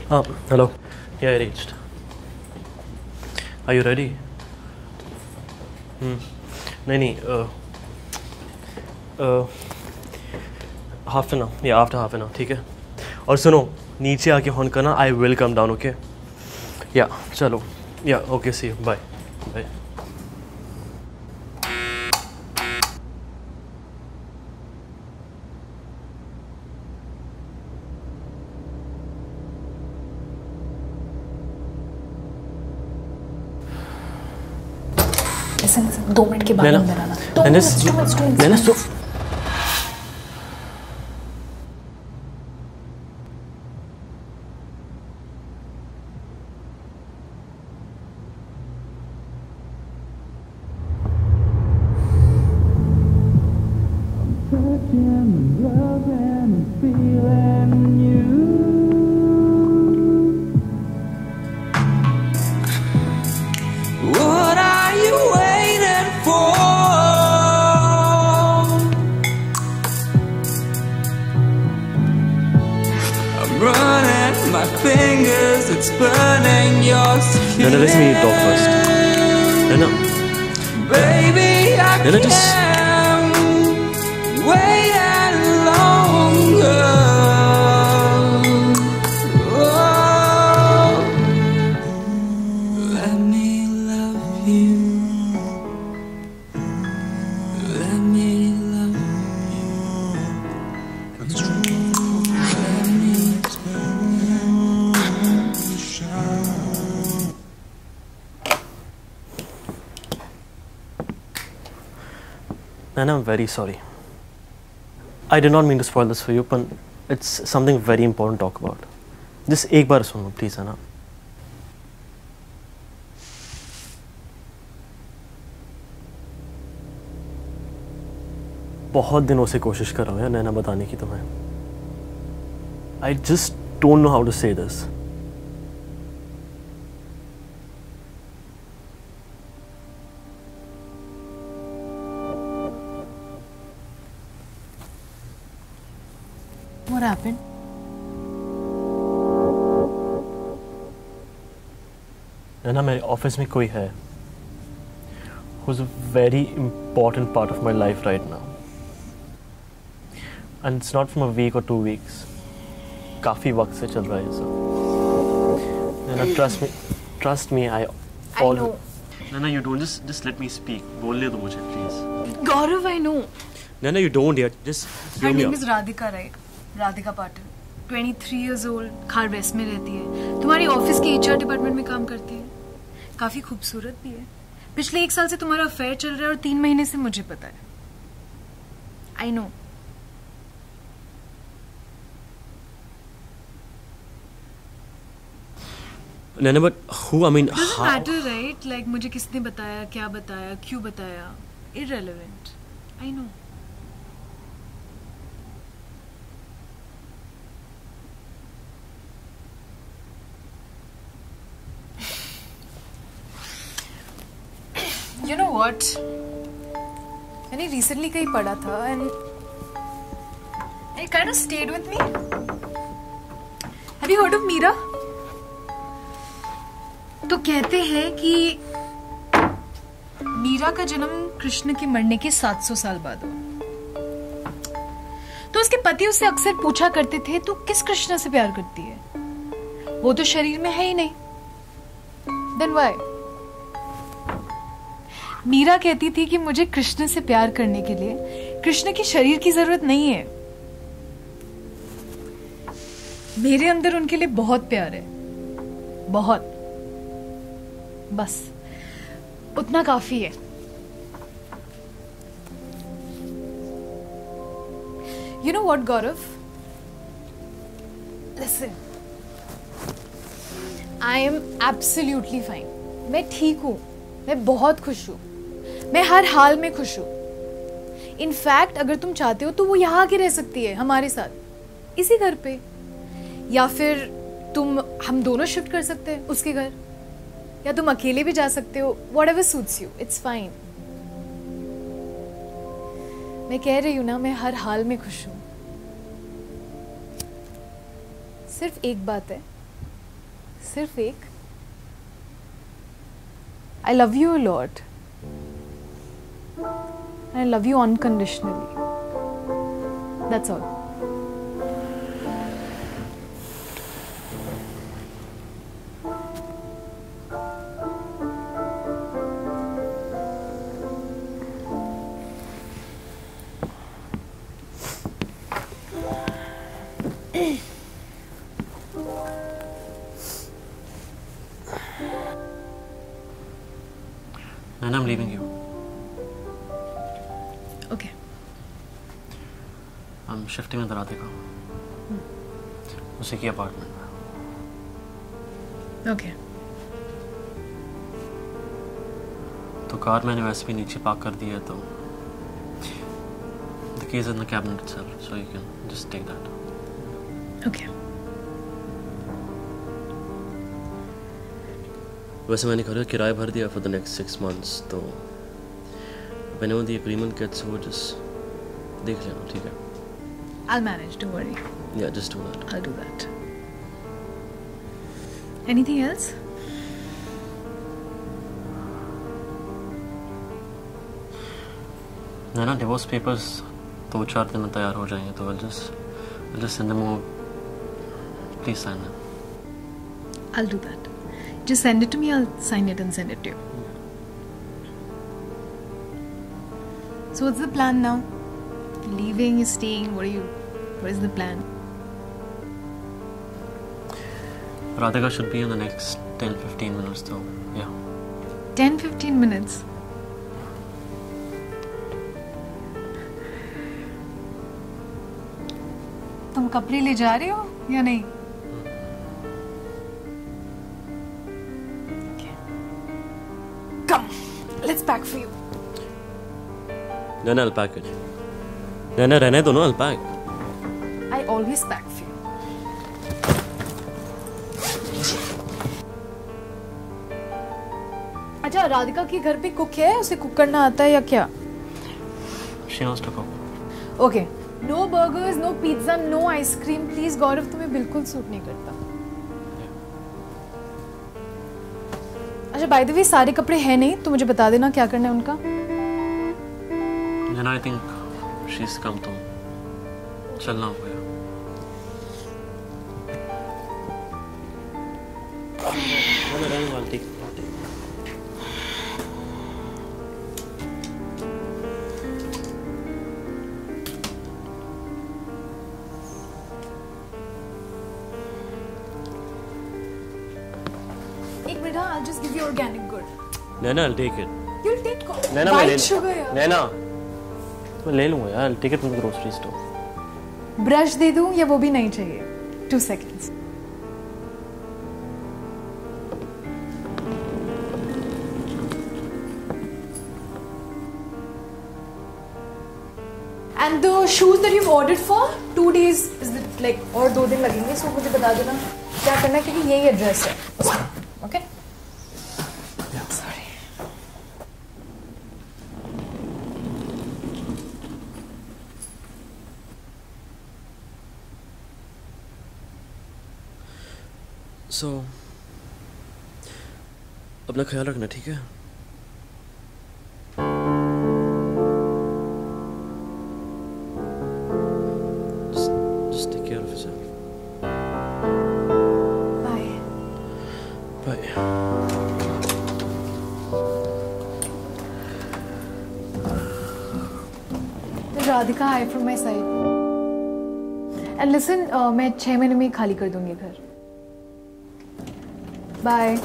Hello. Yeah, I reached. Are you ready? नहीं half an hour या after half an hour, ठीक है. और सुनो, नीचे आके हॉर्न करना. I will come down. Okay या चलो या okay see you bye bye. Listen, 2 minute के बाद अंदर आना. 2 minutes. It's burning your skin. No, let me talk first. No. Baby, I can't wait any longer. Oh, let me love you. Let me love you. Let me And I'm very sorry. I did not mean to spoil this for you, but it's something very important to talk about. Just एक बार सुनो please, है ना? बहुत दिनों से कोशिश कर रहा हूँ यार नैना बताने की तुम्हें. I just don't know how to say this. What happened? ना मेरे ऑफिस में कोई है who's a very important part of my life right now, and it's not from a week or 2 weeks. काफी वक्त से चल रहा है ये सब. ना trust me I know. ना you don't just let me speak. बोलने दो मुझे please. Gaurav, I know. ना you don't yet. Just her name is Radhika, right? Radhika Patil, 23 years old, Khar west में रहती है. तुम्हारी ऑफिस के HR डिपार्टमेंट में काम करती है. काफी खूबसूरत भी है. पिछले 1 साल से तुम्हारा अफेयर चल रहा है और 3 महीने से मुझे पता है. I know. No, but who? I mean, doesn't matter, right? Like मुझे किसने बताया, क्या बताया, क्यों बताया? Irrelevant. I know. You know what? मैंने recently कहीं पढ़ा था and it kind of stayed with me. Have you heard of Meera? तो कहते हैं कि मीरा का जन्म कृष्ण के मरने के 700 साल बाद हुआ. तो उसके पति उससे अक्सर पूछा करते थे, तू किस कृष्ण से प्यार करती है? वो तो शरीर में है ही नहीं. Then why? मीरा कहती थी कि मुझे कृष्ण से प्यार करने के लिए कृष्ण के शरीर की जरूरत नहीं है. मेरे अंदर उनके लिए बहुत प्यार है, बहुत. बस उतना काफी है. You know what, Gaurav? Listen, I am absolutely fine. मैं ठीक हूँ, मैं बहुत खुश हूँ, मैं हर हाल में खुश हूँ. इनफैक्ट अगर तुम चाहते हो तो वो यहाँ आके रह सकती है हमारे साथ, इसी घर पे. या फिर हम दोनों शिफ्ट कर सकते हैं उसके घर, या तुम अकेले भी जा सकते हो. whatever suits you, it's fine. मैं कह रही हूँ ना, मैं हर हाल में खुश हूँ. सिर्फ एक बात है, सिर्फ एक? I love you a lot. I love you unconditionally. That's all. And I'm leaving you. Okay. I'm shifting with Radhika. उसी की अपार्टमेंट में. Okay. तो कार मैंने वैसे भी नीचे पार्क कर दी है तो the keys in the cabinet itself, so you can just take that. Okay. वैसे मैंने घर का किराया भर दिया for the next 6 months, तो whenever the agreement gets over, just देख लेना, ठीक है? I'll manage, don't worry. Yeah, just do that. I'll do that. Anything else? ना डिवोर्स पेपर्स 2-4 दिन में तैयार हो जाएंगे तो I'll just send them over. Please sign them. I'll do that. Just send it to me, I'll sign it and send it to you. So what's the plan now? Leaving, staying, what is the plan? Radhika should be in the next 10-15 minutes though, yeah. 10-15 minutes? तुम कपड़े ले जा रहे हो या नहीं? Come, let's pack for you. Then I'll pack it. Then रहने दो ना, I'll pack. I always pack for you. अच्छा, राधिका के घर पे कुक है, उसे कुक करना आता है या क्या? She knows to cook. Okay. No burgers, no pizza, no ice cream. Please गौरव, तुम्हें बिल्कुल सूट नहीं करता. अच्छा, by the way, सारे कपड़े हैं नहीं, तो मुझे बता देना क्या करना है उनका. Then I think she's come to चलना होगा. एक minute, I'll just give you organic good. Nana, I'll take it. You'll take Nana, white sugar यार. Nana, मैं ले लूँगा यार. I'll take it from the grocery store. Brush दे दूं या वो भी नहीं चाहिए? 2 seconds. And the shoes that you've ordered for 2 days is it like और 2 दिन लगेंगे, so मुझे बता देना क्या करना है क्योंकि यही एड्रेस है. Okay? Yeah. Sorry. So, अपना ख्याल रखना, ठीक है? Just take care of yourself. Bye. Bye. Radhika, hi from my side. And listen, मैं 6 महीने में ही खाली कर दूंगी घर. Bye.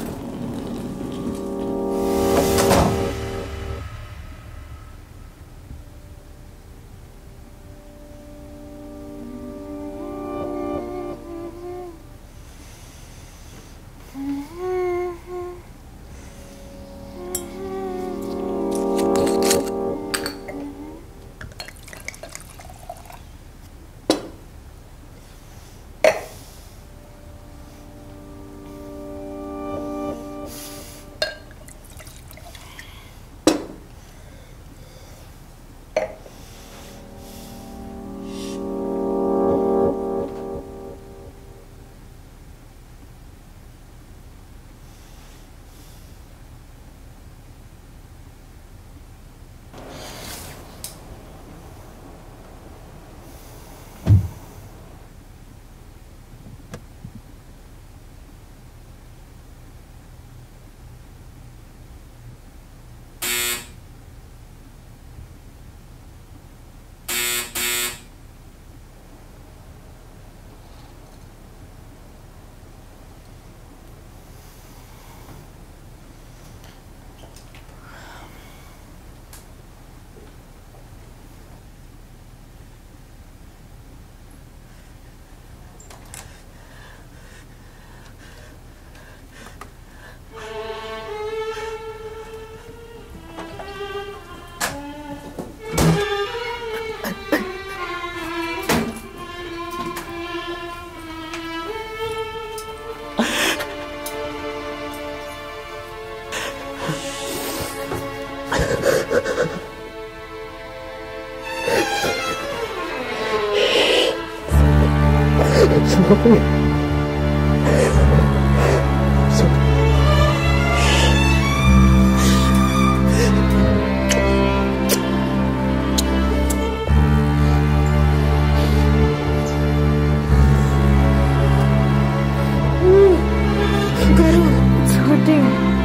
It's hurting.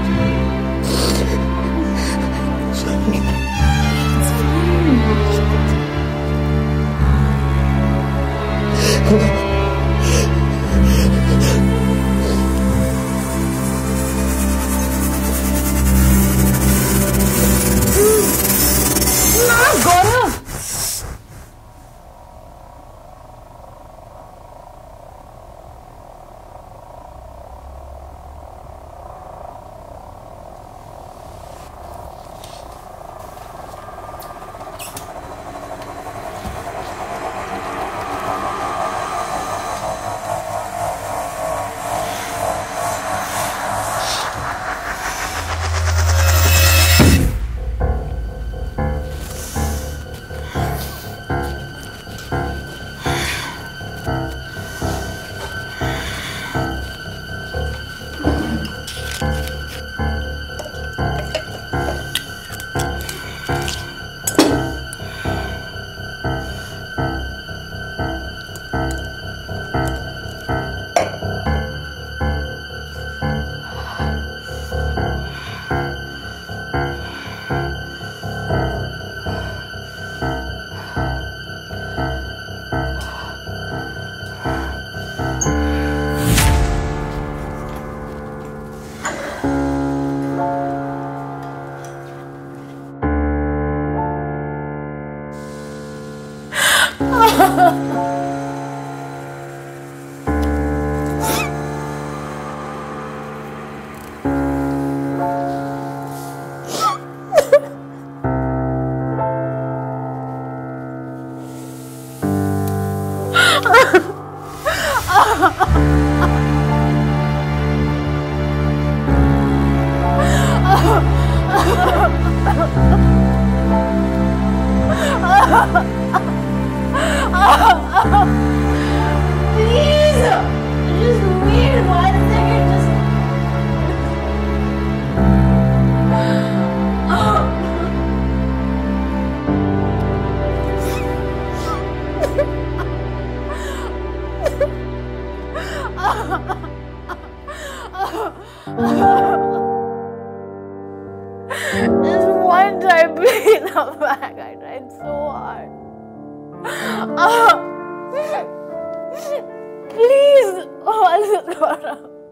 Please, just wait 1 second. Just one time, please come back. I tried so hard. Please, oh,